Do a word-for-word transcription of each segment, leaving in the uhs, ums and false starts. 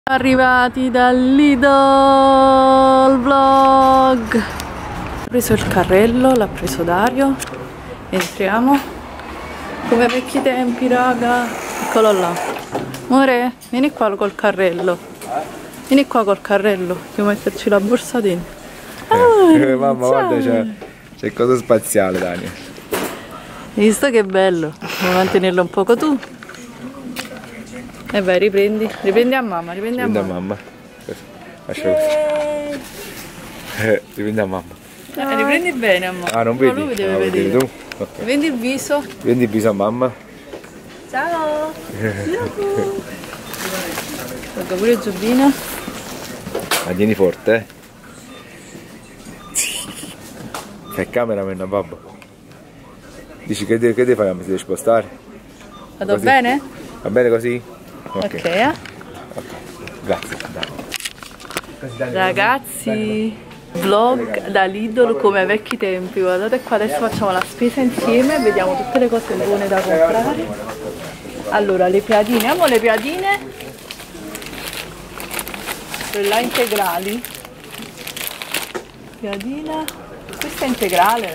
Arrivati dal Lidl vlog. Ho preso il carrello, l'ha preso Dario. Entriamo come vecchi tempi, raga. Eccolo là. Amore, vieni qua col carrello. Vieni qua col carrello. Devo metterci la borsa dentro. Oh, eh, mamma, guarda, c'è cosa spaziale, Dani. Hai visto che bello? Vuoi mantenerlo un poco tu? E vai, riprendi, riprendi a mamma, riprendi, riprendi a mamma. mamma. Lascia così. Eh, riprendi a mamma. Eh, riprendi bene a mamma. Ah, non vedi? No, lui deve ah, vedere. Tu? Okay. Riprendi il viso. Riprendi il viso a mamma. Ciao. Guarda pure il giubbino. Ma tieni forte, eh. Fai cameraman a babbo. Dici che devi, che devi fare? Mi devi spostare? Vado così. Bene? Va bene così? Ok, ok. Eh? Okay. Grazie. Dai. Ragazzi, vlog da Lidl come ai vecchi tempi. Guardate qua, adesso facciamo la spesa insieme e vediamo tutte le cose buone da comprare. Allora, le piadine, amo le piadine. Quelle là integrali. Piadina. Questa è integrale.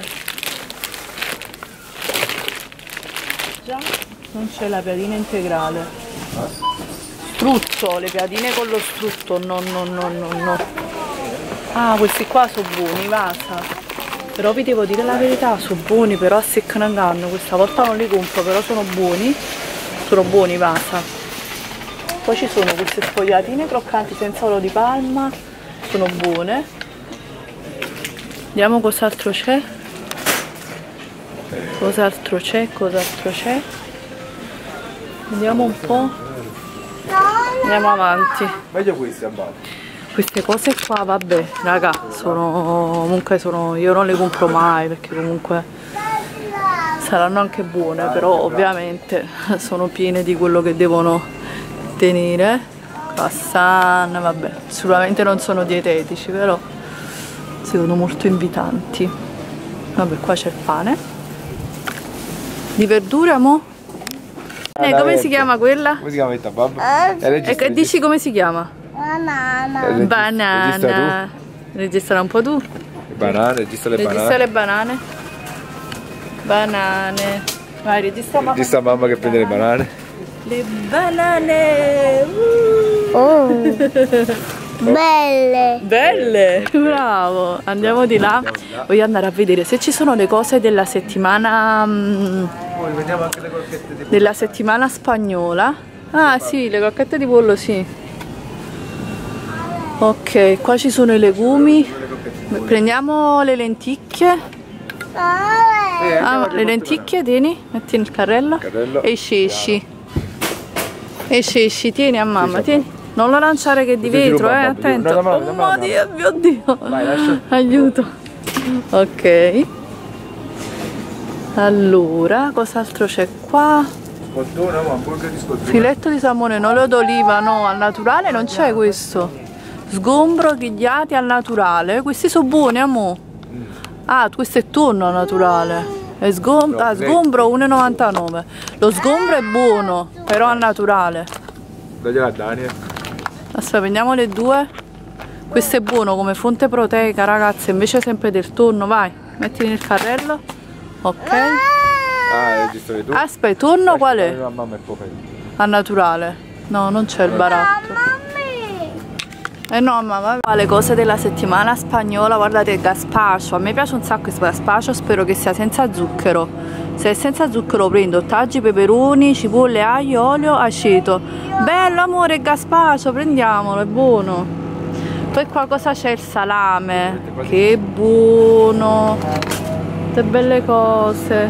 Già, non c'è la piadina integrale. Strutto, le piadine con lo strutto, no, no, no, no, no. Ah, questi qua sono buoni, Vasa. Però vi devo dire la verità, sono buoni, però a secco non hanno. Questa volta non li compro, però sono buoni. Sono buoni, Vasa. Poi ci sono queste sfogliatine croccanti senza olio di palma. Sono buone. Vediamo cos'altro c'è. Cos'altro c'è, cos'altro c'è. Vediamo un po'. Andiamo avanti. Meglio questi a base. Queste cose qua, vabbè, raga, sono comunque sono. Io non le compro mai perché comunque saranno anche buone, però ovviamente sono piene di quello che devono tenere. Croissant, vabbè, sicuramente non sono dietetici, però sono molto invitanti. Vabbè, qua c'è il pane. Di verdure, amo? Eh, come si chiama quella? Come si chiama questa, babbo? E che dici come si chiama? Banana. Banana. Registra un po' tu. Le banane, registra le Registra banane. le banane. Banane. Vai, registra mamma. Registra mamma che prende le banane. Le banane. Uh. Oh. Belle. Belle, bravo. Andiamo di là. Voglio andare a vedere se ci sono le cose della settimana mh, Poi vediamo anche le crocchette di della settimana spagnola. Ah sì, le crocchette di pollo, sì. Ok, qua ci sono i legumi. Prendiamo le lenticchie. Eh, Ah, le lenticchie, tieni, metti nel carrello. Carrello. E esci, esci. Esci, esci, tieni a mamma, tieni. Non lo lanciare che è di Ti vetro, ruba, eh, babbo, attento. no, no, no, Oh no, mio no. Dio, mio Dio. Vai, lascia. Aiuto. Ok. Allora, cos'altro c'è qua? Scottone, ma hamburger di scottone. Filetto di salmone in olio d'oliva, no, al naturale non c'è questo. Sgombro grigliati al naturale. Questi sono buoni, amo. Ah, questo è tonno al naturale. È sgom- ah, sgombro uno e novantanove. Lo sgombro è buono, però al naturale. Dagliela a Daniel. Aspetta, prendiamo le due. Questo è buono come fonte proteica, ragazzi, invece sempre del tonno. Vai, mettili nel carrello. Ok. Ah, registri tu. Aspetta, tonno qual è? La mamma è poca. Al naturale. No, non c'è il baratto. Eh no, ma va. Le cose della settimana spagnola, guardate il gazpacho. A me piace un sacco questo gazpacho, spero che sia senza zucchero. Se è senza zucchero prendo ortaggi, peperoni, cipolle, aglio, olio, aceto. Bello amore, il gazpacho, prendiamolo, è buono. Poi qua cosa c'è? Il salame. Che buono. Che belle cose.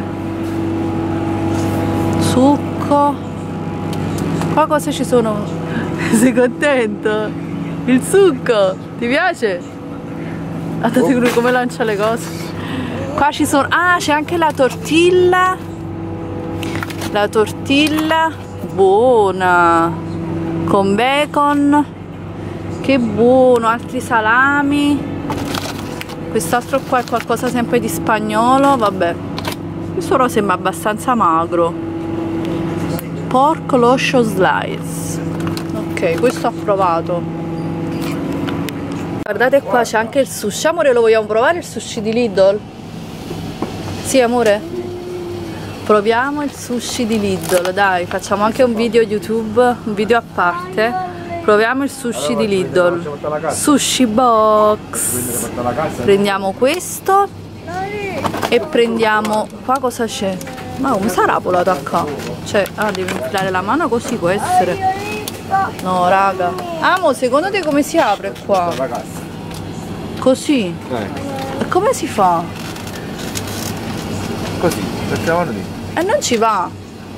Succo. Qua cosa ci sono? Sei contento? Il succo, ti piace? Guardate lui come lancia le cose. Qua ci sono. Ah, c'è anche la tortilla. La tortilla buona. Con bacon. Che buono, altri salami. Quest'altro qua è qualcosa sempre di spagnolo, vabbè. Questo però sembra abbastanza magro. Pork loscio slice. Ok. Ok, questo approvato. Guardate qua, c'è anche il sushi. Amore, lo vogliamo provare il sushi di Lidl? Sì, amore? Proviamo il sushi di Lidl, dai, facciamo anche un video YouTube, un video a parte. Proviamo il sushi di Lidl. Sushi box. Prendiamo questo e prendiamo... Qua cosa c'è? Ma come sarà volato a qua? Cioè, ah, devi infilare la mano così, può essere? No, raga. Amo, secondo te come si apre qua? Così? Eh. E come si fa? Così, mettiamolo lì. E non ci va.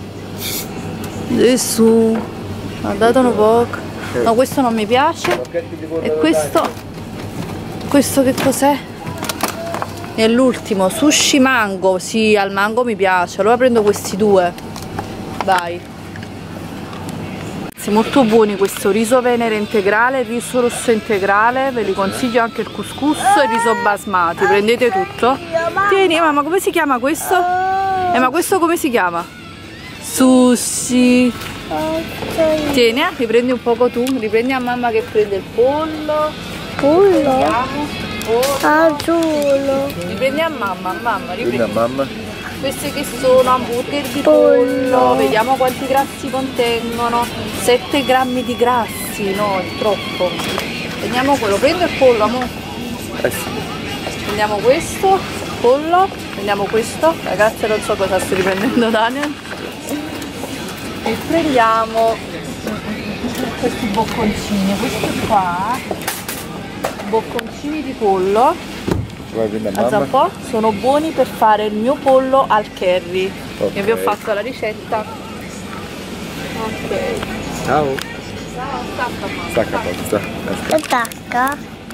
Adesso ha dato un po'. No, questo non mi piace. E questo? Questo che cos'è? E l'ultimo, sushi mango. Sì, al mango mi piace. Allora prendo questi due. Vai. Molto buoni questo riso venere integrale, il riso rosso integrale, ve li consiglio, anche il couscous e il riso basmati, prendete tutto. Tieni mamma, come si chiama questo? Eh, ma questo come si chiama? Sushi. Tieni, eh, riprendi un poco tu, riprendi a mamma che prende il pollo. Pollo? Pollo. Azzurro. Riprendi a mamma, a mamma, riprendi. Quindi a mamma? Questi che sono hamburger di pollo. pollo, vediamo quanti grassi contengono. sette grammi di grassi, no, è troppo. Prendiamo quello, prendo il pollo, amore. Eh sì. Prendiamo questo, pollo, prendiamo questo, ragazze non so cosa sto riprendendo Daniel. E prendiamo questi bocconcini, questi qua, bocconcini di pollo. Alza un po', sono buoni per fare il mio pollo al curry. Okay. Io vi ho fatto la ricetta. Ok. Ciao. Ciao, stacca mamma. Stacca poco, sta. Attacca.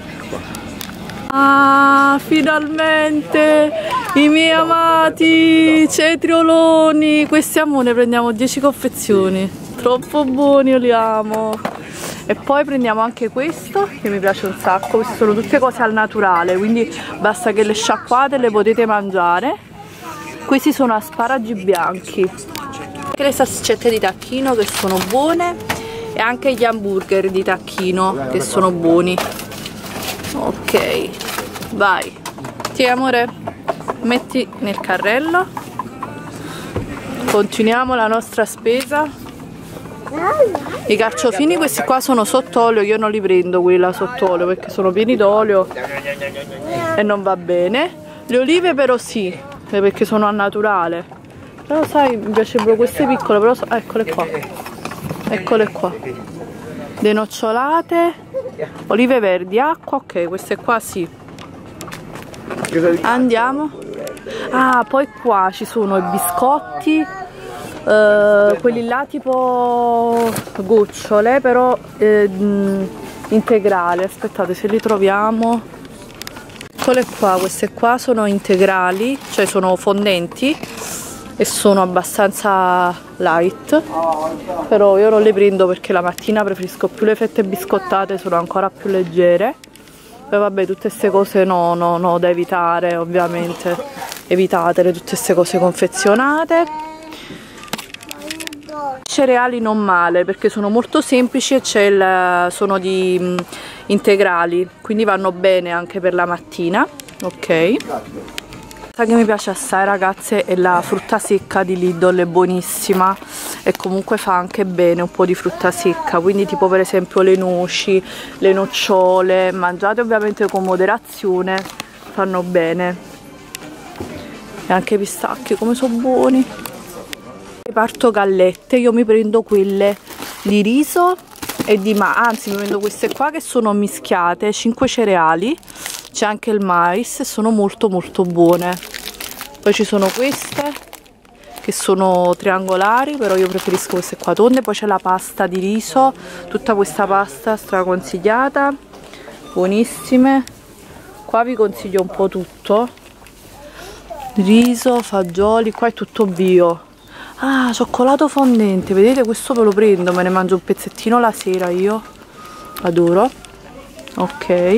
Ah, finalmente i miei amati cetrioloni. Questi amore, prendiamo dieci confezioni. Troppo buoni, io li amo. E poi prendiamo anche questo che mi piace un sacco. Queste sono tutte cose al naturale, quindi basta che le sciacquate e le potete mangiare. Questi sono asparagi bianchi, anche le salsicette di tacchino che sono buone e anche gli hamburger di tacchino che sono buoni. Ok, vai. Ti amore, metti nel carrello. Continuiamo la nostra spesa. I carciofini questi qua sono sott'olio, io non li prendo quelli là sott'olio perché sono pieni d'olio e non va bene. Le olive però sì, perché sono al naturale. Però sai, mi piacciono queste piccole, però so, eccole qua. Eccole qua. Denocciolate, olive verdi, acqua, ok, queste qua sì. Andiamo. Ah, poi qua ci sono i biscotti. Uh, quelli là tipo gocciole, però eh, integrali. Aspettate, se li troviamo. Eccole qua, queste qua sono integrali, cioè sono fondenti e sono abbastanza light, però io non le prendo perché la mattina preferisco più le fette biscottate, sono ancora più leggere. Poi vabbè, tutte queste cose no, no, no, da evitare ovviamente, evitatele tutte queste cose confezionate. Cereali non male perché sono molto semplici e il, sono di mh, integrali, quindi vanno bene anche per la mattina. Ok, sa che mi piace assai ragazze è la frutta secca di Lidl, è buonissima e comunque fa anche bene un po' di frutta secca, quindi tipo per esempio le noci, le nocciole, mangiate ovviamente con moderazione, fanno bene. E anche i pistacchi come sono buoni. Reparto gallette, io mi prendo quelle di riso e di ma, anzi mi prendo queste qua che sono mischiate, cinque cereali, c'è anche il mais, sono molto molto buone. Poi ci sono queste che sono triangolari, però io preferisco queste qua tonde. Poi c'è la pasta di riso, tutta questa pasta straconsigliata, buonissime. Qua vi consiglio un po' tutto, riso, fagioli, qua è tutto bio. Ah, cioccolato fondente, vedete, questo ve lo prendo, me ne mangio un pezzettino la sera io, adoro. Ok,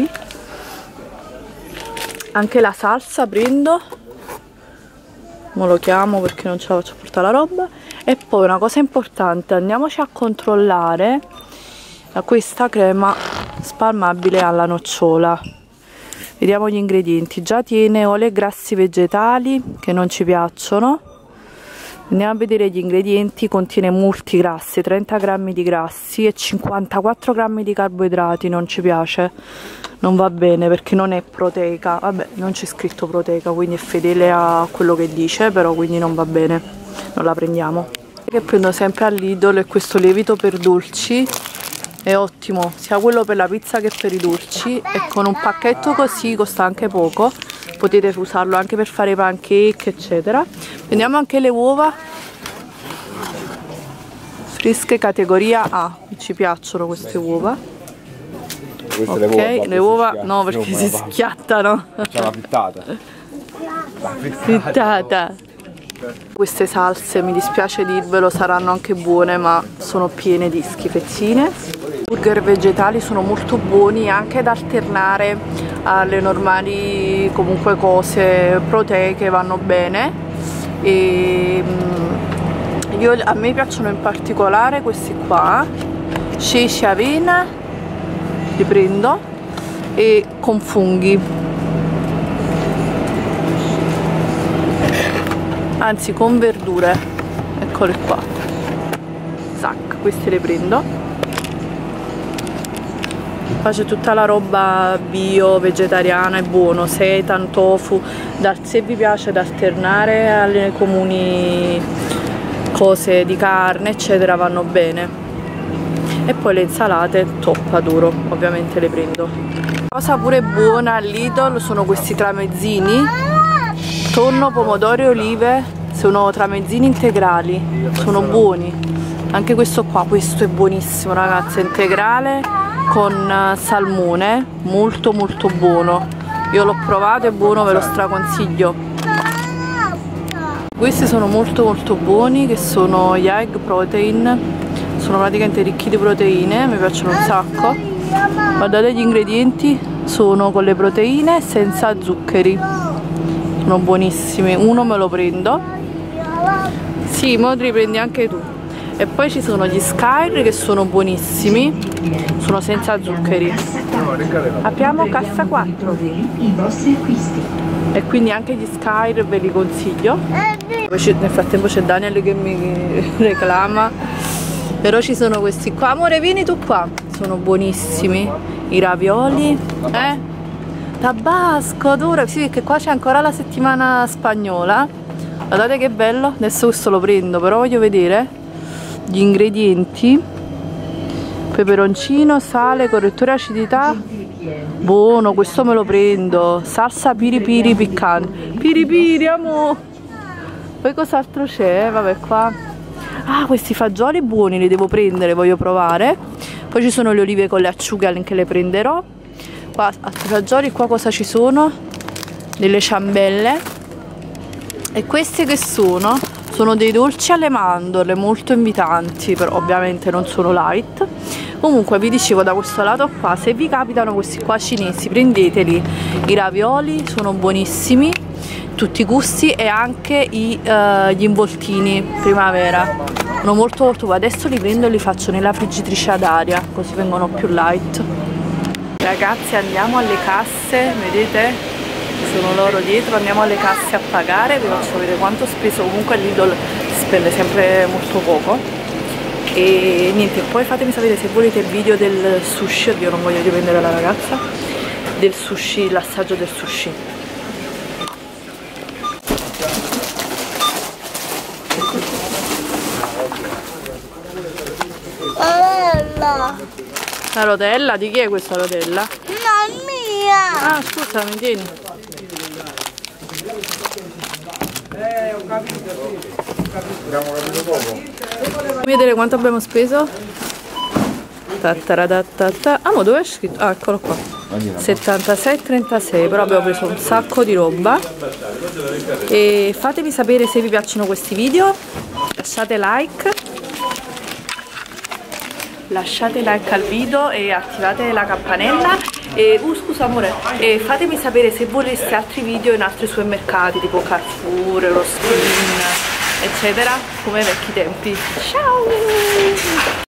anche la salsa prendo, me lo chiamo perché non ce la faccio portare la roba. E poi una cosa importante, andiamoci a controllare questa crema spalmabile alla nocciola. Vediamo gli ingredienti. Già tiene olio e grassi vegetali che non ci piacciono. Andiamo a vedere gli ingredienti. Contiene molti grassi, trenta grammi di grassi e cinquantaquattro grammi di carboidrati. Non ci piace, non va bene perché non è proteica. Vabbè, non c'è scritto proteica, quindi è fedele a quello che dice, però quindi non va bene, non la prendiamo. Che prendo sempre al Lidl è questo lievito per dolci. È ottimo, sia quello per la pizza che per i dolci, e con un pacchetto così costa anche poco, potete usarlo anche per fare pancake eccetera. Prendiamo anche le uova fresche categoria A, ci piacciono queste uova. Queste Ok, le uova, le uova no perché si schiattano. C'è una frittata. Frittata. Queste salse, mi dispiace dirvelo, saranno anche buone ma sono piene di schifezzine. I burger vegetali sono molto buoni, anche da alternare alle normali comunque cose proteiche, vanno bene. E io, a me piacciono in particolare questi qua, ceci avena, li prendo, e con funghi. Anzi con verdure, eccole qua, zac, queste le prendo. Qua c'è tutta la roba bio, vegetariana, è buono, seitan, tofu, se vi piace da alternare alle comuni cose di carne eccetera vanno bene. E poi le insalate top, adoro, ovviamente le prendo. Cosa pure buona al Lidl sono questi tramezzini, tonno, pomodoro e olive, sono tramezzini integrali, sono buoni. Anche questo qua, questo è buonissimo ragazzi, è integrale con salmone, molto molto buono. Io l'ho provato, è buono, ve lo straconsiglio. Questi sono molto molto buoni, che sono gli egg protein, sono praticamente ricchi di proteine, mi piacciono un sacco. Guardate gli ingredienti, sono con le proteine senza zuccheri. Sono buonissimi, uno me lo prendo. Sì, mo te li prendi anche tu. E poi ci sono gli Skyr che sono buonissimi, sono senza zuccheri. Apriamo cassa quattro. E quindi anche gli Skyr ve li consiglio. Nel frattempo c'è Daniel che mi reclama. Però ci sono questi qua. Amore, vieni tu qua. Sono buonissimi. I ravioli. Eh? Tabasco, adoro. Sì, perché qua c'è ancora la settimana spagnola. Guardate che bello. Adesso questo lo prendo, però voglio vedere gli ingredienti. Peperoncino, sale, correttore acidità. Buono, questo me lo prendo. Salsa piri piri piccante. Piri piri, amo. Poi cos'altro c'è? Vabbè, qua. Ah, questi fagioli buoni li devo prendere, voglio provare. Poi ci sono le olive con le acciughe, anche le prenderò. Qua altri fagioli, qua cosa ci sono? Delle ciambelle. E questi che sono? Sono dei dolci alle mandorle, molto invitanti, però ovviamente non sono light. Comunque vi dicevo, da questo lato qua, se vi capitano questi qua cinesi, prendeteli. I ravioli sono buonissimi, tutti i gusti, e anche i, uh, gli involtini primavera. Sono molto molto buoni. Adesso li prendo e li faccio nella friggitrice ad aria, così vengono più light. Ragazzi, andiamo alle casse, vedete? Sono loro dietro, andiamo alle casse a pagare, vi faccio vedere quanto ho speso. Comunque Lidl spende sempre molto poco. E niente, poi fatemi sapere se volete il video del sushi, io non voglio riprendere la ragazza, del sushi, l'assaggio del sushi. Rotella. La rotella? Di chi è questa rotella? No, mia. Ah, scusami, tieni. Eh, ho capito, sì. Abbiamo capito poco. Fammi vedere quanto abbiamo speso. Ta-ta-ra-ta-ta-ta. Ah, ma dove è scritto? Ah, eccolo qua. settantasei e trentasei, però abbiamo preso un sacco di roba. E fatemi sapere se vi piacciono questi video. Lasciate like. Lasciate like al video e attivate la campanella. E, uh, scusa amore, e fatemi sapere se voleste altri video in altri supermercati tipo Carrefour, Eurospin, eccetera, come ai vecchi tempi. Ciao!